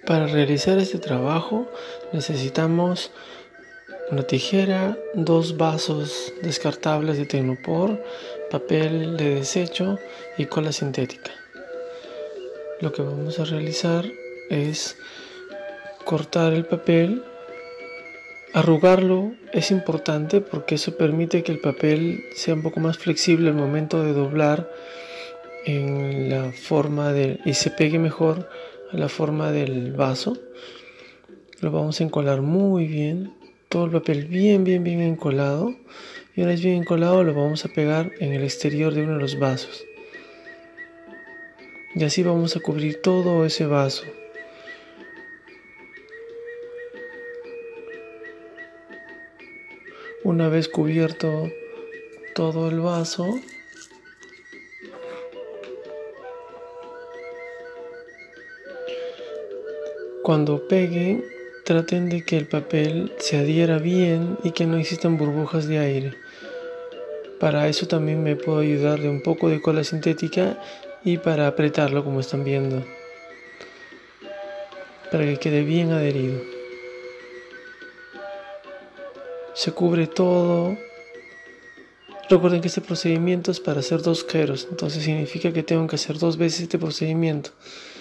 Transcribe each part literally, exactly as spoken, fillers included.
Para realizar este trabajo necesitamos una tijera, dos vasos descartables de Tecnopor, papel de desecho y cola sintética. Lo que vamos a realizar es cortar el papel. Arrugarlo es importante porque eso permite que el papel sea un poco más flexible al momento de doblar en la forma de, y se pegue mejor a la forma del vaso. Lo vamos a encolar muy bien, todo el papel bien, bien, bien encolado. Y una vez bien encolado lo vamos a pegar en el exterior de uno de los vasos. Y así vamos a cubrir todo ese vaso. Una vez cubierto todo el vaso, cuando peguen, traten de que el papel se adhiera bien y que no existan burbujas de aire. Para eso también me puedo ayudar de un poco de cola sintética y para apretarlo, como están viendo, para que quede bien adherido. Se cubre todo. Recuerden que este procedimiento es para hacer dos queros, entonces significa que tengo que hacer dos veces este procedimiento.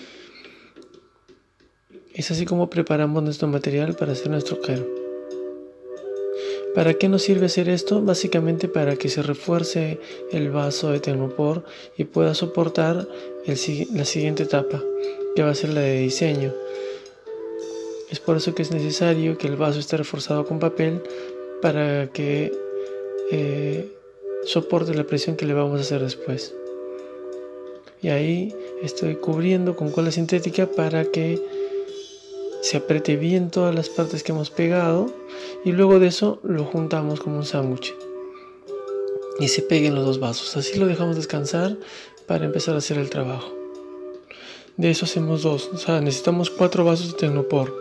Es así como preparamos nuestro material para hacer nuestro quero. ¿Para qué nos sirve hacer esto? Básicamente para que se refuerce el vaso de Tecnopor y pueda soportar el, la siguiente etapa, que va a ser la de diseño. Es por eso que es necesario que el vaso esté reforzado con papel para que eh, soporte la presión que le vamos a hacer después. Y ahí estoy cubriendo con cola sintética para que se apriete bien todas las partes que hemos pegado y luego de eso lo juntamos como un sándwich y se peguen los dos vasos. Así lo dejamos descansar para empezar a hacer el trabajo. De eso hacemos dos, o sea, necesitamos cuatro vasos de Tecnopor.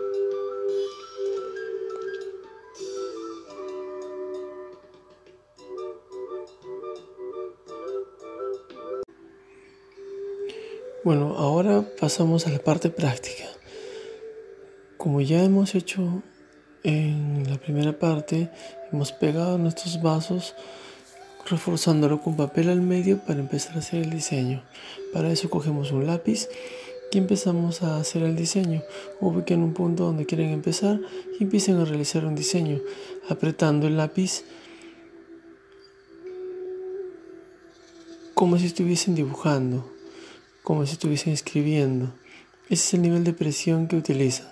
Bueno, ahora pasamos a la parte práctica. Como ya hemos hecho en la primera parte, hemos pegado nuestros vasos reforzándolo con papel al medio para empezar a hacer el diseño. Para eso cogemos un lápiz y empezamos a hacer el diseño. Ubiquen un punto donde quieren empezar y empiecen a realizar un diseño, apretando el lápiz como si estuviesen dibujando, como si estuviesen escribiendo. Ese es el nivel de presión que utilizan.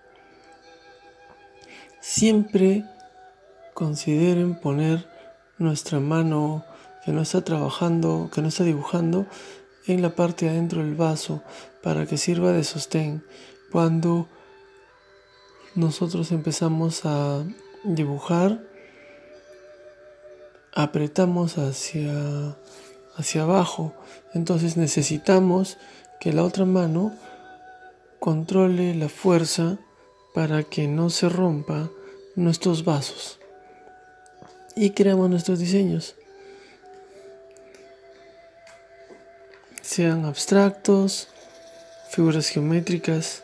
Siempre consideren poner nuestra mano que no está trabajando, que no está dibujando, en la parte de adentro del vaso para que sirva de sostén. Cuando nosotros empezamos a dibujar, apretamos hacia, hacia abajo, entonces necesitamos que la otra mano controle la fuerza para que no se rompa nuestros vasos y creamos nuestros diseños, sean abstractos, figuras geométricas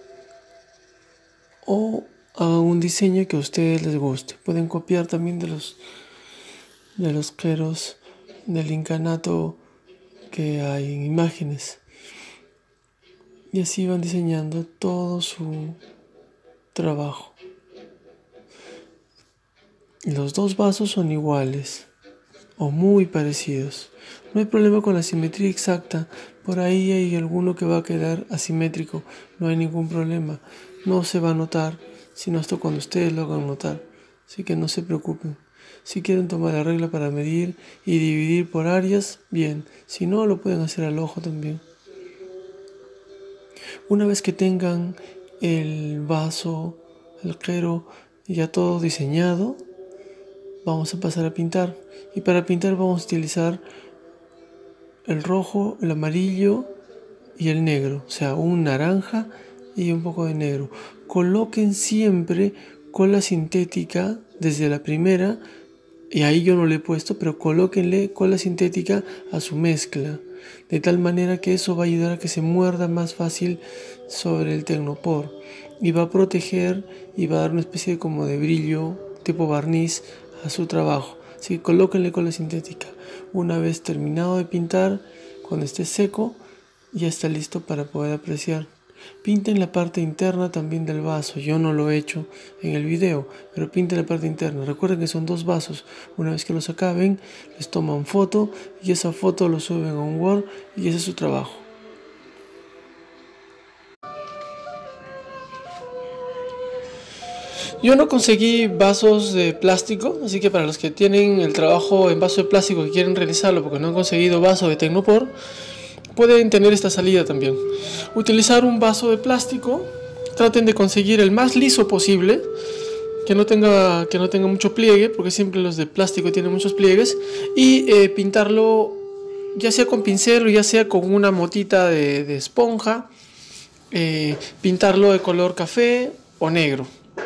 o hagan un diseño que a ustedes les guste. Pueden copiar también de los de los queros del incanato que hay en imágenes y así van diseñando todo su trabajo. Los dos vasos son iguales o muy parecidos. No hay problema con la simetría exacta. Por ahí hay alguno que va a quedar asimétrico. No hay ningún problema. No se va a notar, sino hasta cuando ustedes lo hagan notar. Así que no se preocupen. Si quieren tomar la regla para medir y dividir por áreas, bien. Si no, lo pueden hacer al ojo también. Una vez que tengan el vaso, el quero ya todo diseñado, vamos a pasar a pintar. Y para pintar vamos a utilizar el rojo, el amarillo y el negro. O sea, un naranja y un poco de negro. Coloquen siempre cola sintética desde la primera. Y ahí yo no le he puesto, pero colóquenle cola sintética a su mezcla. de tal manera que eso va a ayudar a que se muerda más fácil sobre el Tecnopor y va a proteger y va a dar una especie de como de brillo tipo barniz a su trabajo. Así que colóquenle cola sintética. Una vez terminado de pintar, cuando esté seco, ya está listo para poder apreciar. Pinten la parte interna también del vaso. Yo no lo he hecho en el video, pero pinten la parte interna. Recuerden que son dos vasos. Una vez que los acaben, les toman foto y esa foto lo suben a un Word y ese es su trabajo. Yo no conseguí vasos de plástico, así que para los que tienen el trabajo en vaso de plástico y quieren realizarlo porque no han conseguido vaso de Tecnopor, pueden tener esta salida también. Utilizar un vaso de plástico, traten de conseguir el más liso posible, que no tenga, que no tenga mucho pliegue, porque siempre los de plástico tienen muchos pliegues, y eh, pintarlo ya sea con pincel o ya sea con una motita de, de esponja, eh, pintarlo de color café o negro.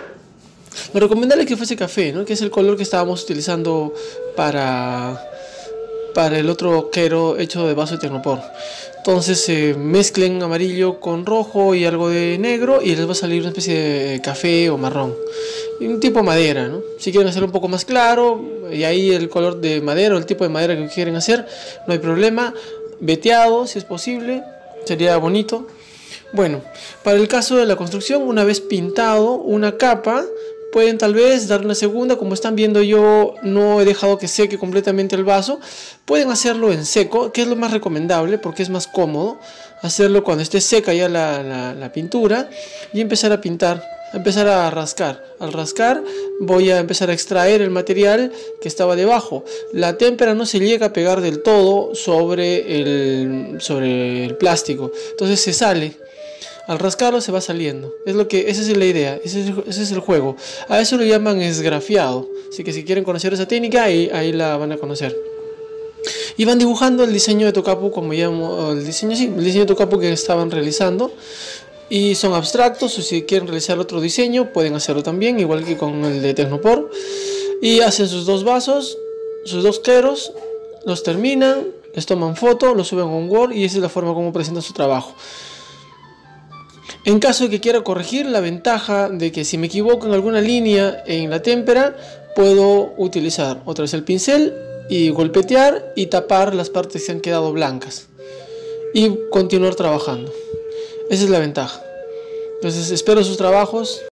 Lo recomendable es que fuese café, ¿no? Que es el color que estábamos utilizando para, para el otro quero hecho de vaso de Tecnopor. Entonces eh, mezclen amarillo con rojo y algo de negro y les va a salir una especie de café o marrón. Y un tipo de madera, ¿no? Si quieren hacerlo un poco más claro, y ahí el color de madera o el tipo de madera que quieren hacer, no hay problema. Veteado, si es posible, sería bonito. Bueno, para el caso de la construcción, una vez pintado una capa, pueden tal vez dar una segunda. Como están viendo, yo no he dejado que seque completamente el vaso. Pueden hacerlo en seco, que es lo más recomendable porque es más cómodo hacerlo cuando esté seca ya la, la, la pintura, y empezar a pintar, empezar a rascar. Al rascar voy a empezar a extraer el material que estaba debajo. La témpera no se llega a pegar del todo sobre el, sobre el plástico, entonces se sale. Al rascarlo se va saliendo. Es lo que, esa es la idea, ese es, ese es el juego. A eso lo llaman esgrafiado. Así que si quieren conocer esa técnica, ahí, ahí la van a conocer. Y van dibujando el diseño de Tokapu, como llamo, el diseño, sí, el diseño de Tokapu que estaban realizando. Y son abstractos, o si quieren realizar otro diseño, pueden hacerlo también, igual que con el de Tecnopor. Y hacen sus dos vasos, sus dos queros, los terminan, les toman foto, los suben a un Word y esa es la forma como presentan su trabajo. En caso de que quiera corregir, la ventaja de que si me equivoco en alguna línea en la témpera, puedo utilizar otra vez el pincel y golpetear y tapar las partes que han quedado blancas y continuar trabajando. Esa es la ventaja. Entonces espero sus trabajos.